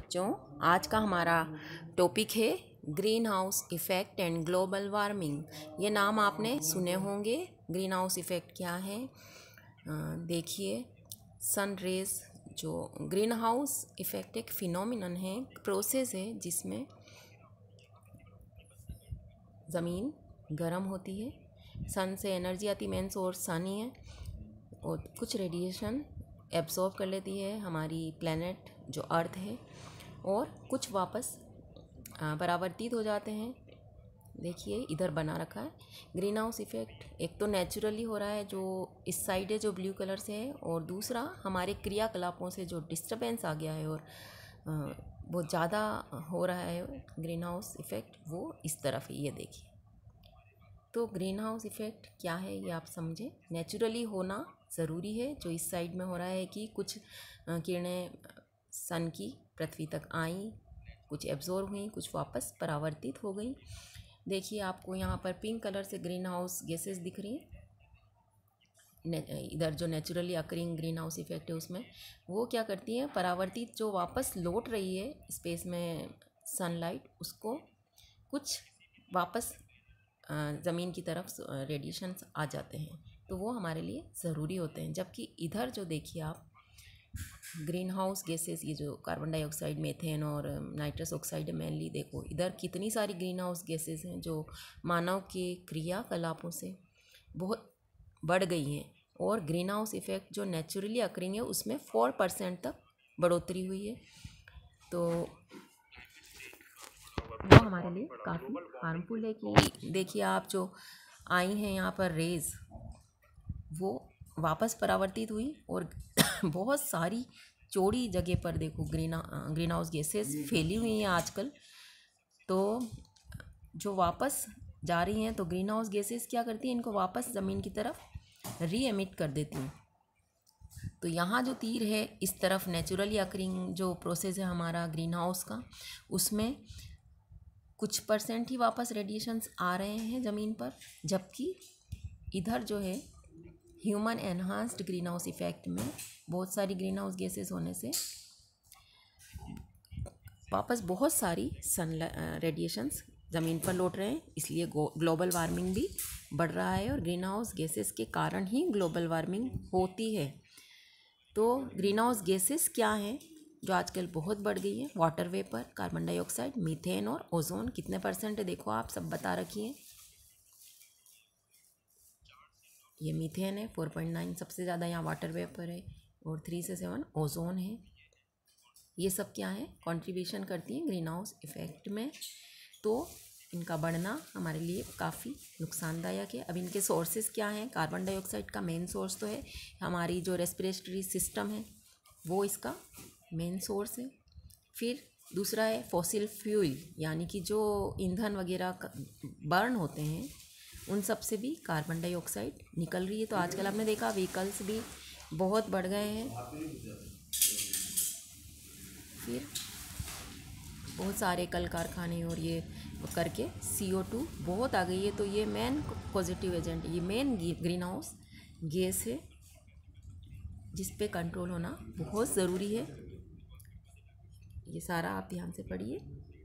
बच्चों, आज का हमारा टॉपिक है green house effect and global warming. ये नाम आपने सुने होंगे। ग्रीन हाउस इफ़ेक्ट क्या है? देखिए, सन रेज जो ग्रीन हाउस इफ़ेक्ट एक फिनोमिनन है, प्रोसेस है जिसमें ज़मीन गर्म होती है, सन से एनर्जी आती, मेन सोर्स सन ही है, और कुछ रेडिएशन एब्जॉर्ब कर लेती है हमारी प्लेनेट जो अर्थ है, और कुछ वापस परावर्तित हो जाते हैं। देखिए इधर बना रखा है ग्रीन हाउस इफ़ेक्ट। एक तो नेचुरली हो रहा है जो इस साइड है, जो ब्लू कलर से है, और दूसरा हमारे क्रियाकलापों से जो डिस्टर्बेंस आ गया है और बहुत ज़्यादा हो रहा है ग्रीन हाउस इफ़ेक्ट, वो इस तरफ है। ये देखिए, तो ग्रीन हाउस इफ़ेक्ट क्या है ये आप समझें। नेचुरली होना ज़रूरी है। जो इस साइड में हो रहा है कि कुछ किरणें सन की पृथ्वी तक आईं, कुछ एब्जॉर्ब हुई, कुछ वापस परावर्तित हो गई। देखिए आपको यहाँ पर पिंक कलर से ग्रीन हाउस गैसेस दिख रही हैं। इधर जो naturally occurring green house effect है उसमें वो क्या करती हैं, परावर्तित जो वापस लौट रही है स्पेस में सनलाइट, उसको कुछ वापस ज़मीन की तरफ रेडिएशंस आ जाते हैं, तो वो हमारे लिए ज़रूरी होते हैं। जबकि इधर जो देखिए आप ग्रीन हाउस गैसेस, ये जो कार्बन डाइऑक्साइड, मीथेन और नाइट्रस ऑक्साइड है मेनली, देखो इधर कितनी सारी ग्रीन हाउस गैसेस हैं जो मानव के क्रियाकलापों से बहुत बढ़ गई हैं, और ग्रीन हाउस इफ़ेक्ट जो नेचुरली अकरिंग है उसमें 4% तक बढ़ोतरी हुई है। तो वो हमारे लिए काफ़ी हार्मफुल है कि देखिए आप जो आई हैं यहाँ पर रेज़, वो वापस परावर्तित हुई और बहुत सारी चौड़ी जगह पर देखो ग्रीन हाउस गैसेस फैली हुई हैं आजकल। तो जो वापस जा रही हैं, तो ग्रीन हाउस गैसेस क्या करती हैं, इनको वापस ज़मीन की तरफ री एमिट कर देती हैं। तो यहाँ जो तीर है इस तरफ नेचुरली अकरिंग जो प्रोसेस है हमारा ग्रीन हाउस का, उसमें कुछ परसेंट ही वापस रेडिएशंस आ रहे हैं ज़मीन पर, जबकि इधर जो है human enhanced green house effect में बहुत सारी ग्रीन हाउस गैसेस होने से वापस बहुत सारी सन रेडिएशंस ज़मीन पर लौट रहे हैं। इसलिए ग्लोबल वार्मिंग भी बढ़ रहा है, और ग्रीन हाउस गैसेस के कारण ही ग्लोबल वार्मिंग होती है। तो ग्रीन हाउस गैसेस क्या हैं जो आजकल बहुत बढ़ गई है? Water vapour, carbon dioxide, methane और ओजोन। कितने परसेंट है देखो, आप सब बता रखिए। ये मीथेन है 4.9 सबसे ज़्यादा, यहाँ वाटर वेपर है, और 3 से 7 ओजोन है। ये सब क्या है, कंट्रीब्यूशन करती हैं ग्रीन हाउस इफ़ेक्ट में। तो इनका बढ़ना हमारे लिए काफ़ी नुकसानदायक है। अब इनके सोर्सेज क्या हैं? कार्बन डाइऑक्साइड का मेन सोर्स तो है हमारी जो रेस्पिरेटरी सिस्टम है, वो इसका मेन सोर्स है। फिर दूसरा है फॉसिल फ्यूल, यानी कि जो ईंधन वगैरह बर्न होते हैं उन सब से भी कार्बन डाइऑक्साइड निकल रही है। तो आजकल आपने देखा व्हीकल्स भी बहुत बढ़ गए हैं, फिर बहुत सारे कल कारखाने और ये करके CO2 बहुत आ गई है। तो ये मेन पॉजिटिव एजेंट, ये मेन ग्रीन हाउस गैस है जिस पे कंट्रोल होना बहुत ज़रूरी है। ये सारा आप ध्यान से पढ़िए।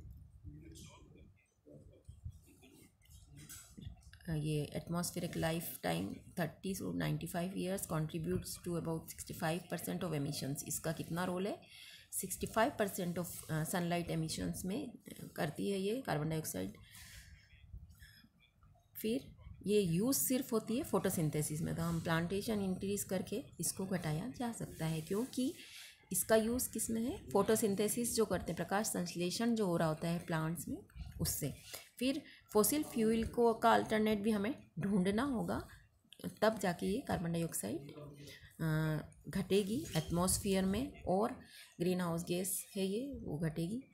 ये atmospheric life time 30 to 95 years contributes to about 65% of emissions. इसका कितना रोल है? 65% ऑफ सनलाइट एमिशंस में करती है ये कार्बन डाइऑक्साइड। फिर ये यूज़ सिर्फ होती है फोटोसिंथेसिस में, तो हम प्लांटेशन इंक्रीज़ करके इसको घटाया जा सकता है, क्योंकि इसका यूज़ किस में है? फोटोसिंथेसिस जो करते हैं, प्रकाश संश्लेषण जो हो रहा होता है प्लांट्स में, उससे। फिर फॉसिल फ्यूल को का अल्टरनेट भी हमें ढूंढना होगा, तब जाके ये कार्बन डाइऑक्साइड घटेगी एटमॉस्फेयर में, और ग्रीन हाउस गैस है ये, वो घटेगी।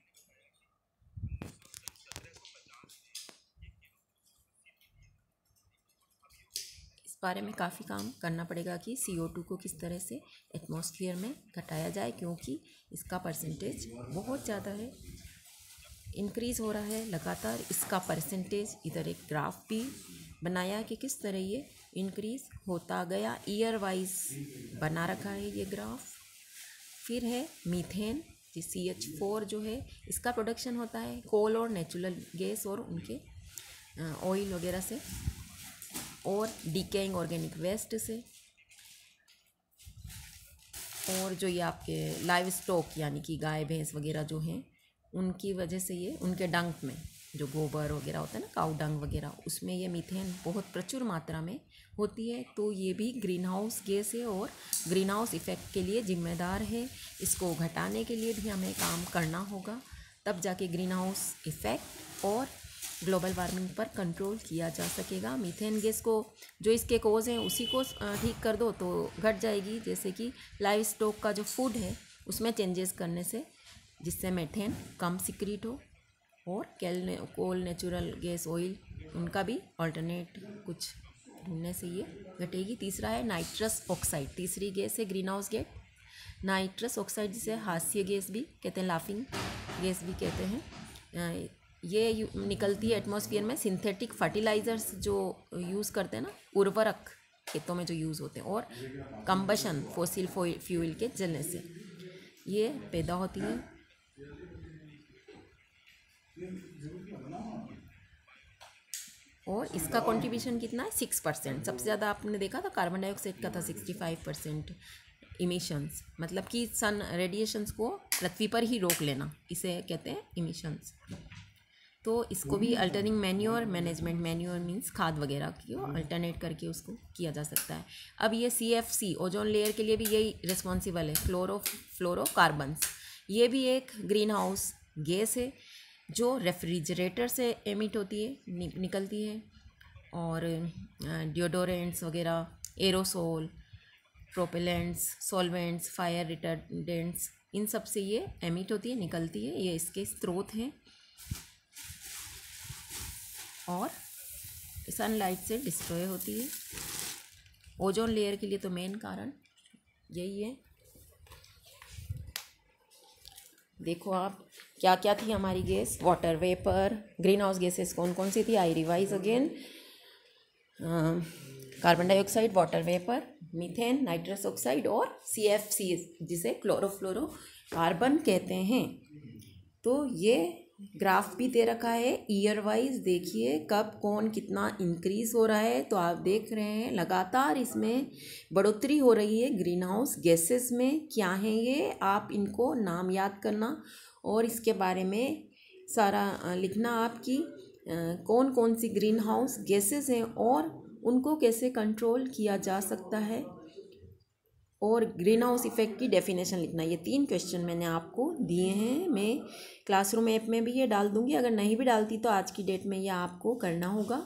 इस बारे में काफ़ी काम करना पड़ेगा कि CO2 को किस तरह से एटमॉस्फेयर में घटाया जाए, क्योंकि इसका परसेंटेज बहुत ज़्यादा है, इंक्रीज़ हो रहा है लगातार इसका परसेंटेज। इधर एक ग्राफ भी बनाया कि किस तरह ये इंक्रीज़ होता गया, ईयर वाइज बना रखा है ये ग्राफ। फिर है मीथेन, ये CH4 जो है इसका प्रोडक्शन होता है कोल और नेचुरल गैस और उनके ऑयल वगैरह से, और डिकेइंग ऑर्गेनिक वेस्ट से, और जो ये आपके लाइव स्टॉक यानी कि गाय भैंस वगैरह जो हैं उनकी वजह से, ये उनके डंक में जो गोबर वगैरह होता है ना, काऊ डंग वगैरह, उसमें ये मीथेन बहुत प्रचुर मात्रा में होती है। तो ये भी ग्रीन हाउस गैस है और ग्रीन हाउस इफ़ेक्ट के लिए जिम्मेदार है। इसको घटाने के लिए भी हमें काम करना होगा, तब जाके ग्रीन हाउस इफ़ेक्ट और ग्लोबल वार्मिंग पर कंट्रोल किया जा सकेगा। मीथेन गैस को जो इसके कोज हैं उसी को ठीक कर दो तो घट जाएगी, जैसे कि लाइव स्टॉक का जो फूड है उसमें चेंजेस करने से, जिससे मीथेन कम सिक्रीट हो, और कोल नेचुरल गैस ऑयल उनका भी अल्टरनेट कुछ ढूंढने से ये घटेगी। तीसरा है नाइट्रस ऑक्साइड, तीसरी गैस है green house gas nitrous oxide, जिसे हास्य गैस भी कहते हैं, लाफिंग गैस भी कहते हैं। ये निकलती है एटमॉस्फेयर में सिंथेटिक फर्टिलाइजर्स जो यूज़ करते हैं ना, उर्वरक खेतों में जो यूज़ होते हैं, और कंबशन फॉसिल फ्यूल के जलने से ये पैदा होती है। और इसका कंट्रीब्यूशन कितना है? 6%। सबसे ज़्यादा आपने देखा था कार्बन डाइऑक्साइड का था 65% इमिशंस, मतलब कि सन रेडिएशंस को पृथ्वी पर ही रोक लेना, इसे कहते हैं इमिशंस। तो इसको भी altering manure management, manure means खाद वगैरह की अल्टरनेट करके उसको किया जा सकता है। अब ये CFC ओजोन लेयर के लिए भी यही रिस्पॉन्सिबल है, फ्लोरोकार्बन्स। ये भी एक ग्रीन हाउस गैस है जो रेफ्रिजरेटर से एमिट होती है, निकलती है, और डिओडोरेंट्स वगैरह, aerosol, propellants, solvents, fire retardants, इन सब से ये एमिट होती है, निकलती है। ये इसके स्रोत हैं और सनलाइट से डिस्ट्रॉय होती है। ओजोन लेयर के लिए तो मेन कारण यही है। देखो आप क्या क्या थी हमारी gas, water vapour, green house gases कौन कौन सी थी, I revise again, carbon dioxide, water vapour, methane, nitrous oxide और CFC जिसे क्लोरोफ्लोरोकार्बन कहते हैं। तो ये ग्राफ भी दे रखा है ईयर वाइज, देखिए कब कौन कितना इंक्रीज हो रहा है। तो आप देख रहे हैं लगातार इसमें बढ़ोतरी हो रही है ग्रीन हाउस गैसेस में। क्या है ये, आप इनको नाम याद करना और इसके बारे में सारा लिखना आपकी कौन कौन सी ग्रीन हाउस गैसेस हैं और उनको कैसे कंट्रोल किया जा सकता है, और ग्रीन हाउस इफ़ेक्ट की डेफिनेशन लिखना। ये 3 क्वेश्चन मैंने आपको दिए हैं, मैं क्लासरूम ऐप में भी ये डाल दूंगी, अगर नहीं भी डालती तो आज की डेट में ये आपको करना होगा।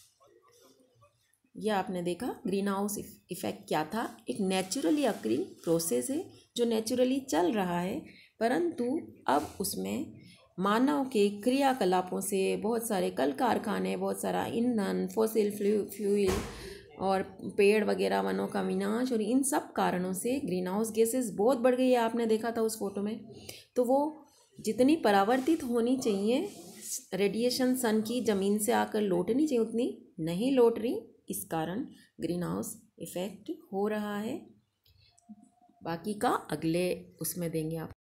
यह आपने देखा ग्रीन हाउस इफ़ेक्ट क्या था, एक नेचुरली अक्रिंग प्रोसेस है जो नेचुरली चल रहा है, परंतु अब उसमें मानव के क्रियाकलापों से बहुत सारे कल कारखाने, बहुत सारा ईंधन, फॉसिल फ्यूल और पेड़ वगैरह, वनों का विनाश, और इन सब कारणों से ग्रीन हाउस गैसेस बहुत बढ़ गई है। आपने देखा था उस फोटो में, तो वो जितनी परावर्तित होनी चाहिए रेडिएशन सन की ज़मीन से आकर लौटनी चाहिए उतनी नहीं लौट रही, इस कारण ग्रीन हाउस इफ़ेक्ट हो रहा है। बाकी का अगले उसमें देंगे आप।